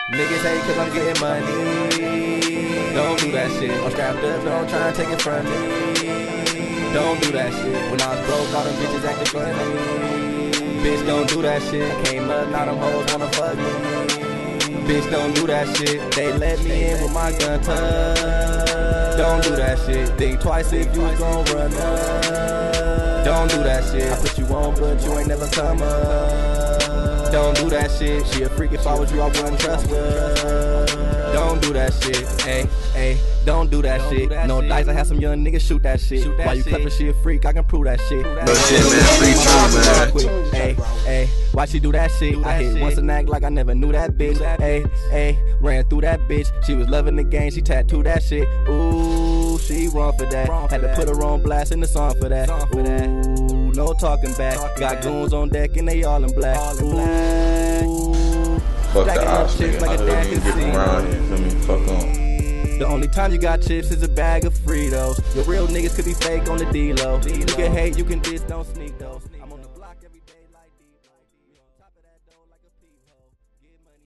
Niggas hate cause I'm getting money. Don't do that shit. I'm strapped up, don't try and take it from me. Don't do that shit. When I was broke, all them bitches acting funny. Bitch, don't do that shit. I came up, now them hoes wanna fuck me. Bitch, don't do that shit. They let me in with my gun tucked. Don't do that shit. Think twice if you was gon' run up. Don't do that shit. I put you on, but you ain't never come up. Don't do that shit. She a freak, if I was you, I wouldn't trust her. Don't do that shit. Hey, hey, don't do that shit. No dice, I had some young niggas shoot that shit. Why you clever, she a freak, I can prove that shit. No shit, man, free true, man. Hey, hey, why she do that shit? I hit once and act like I never knew that bitch. Hey, hey, ran through that bitch. She was loving the game, she tattooed that shit. Ooh, she wrong for that. Had to put her on blast in the song for that. Ooh, no talking back. Got goons on deck and they all in black. Ooh, Fuck the ops, nigga. I don't even get around here, feel me? Fuck on. The only time you got chips is a bag of Fritos. Your real niggas could be fake on the D-Lo. You can hate, you can diss, don't sneak those. I'm on the block every day like D.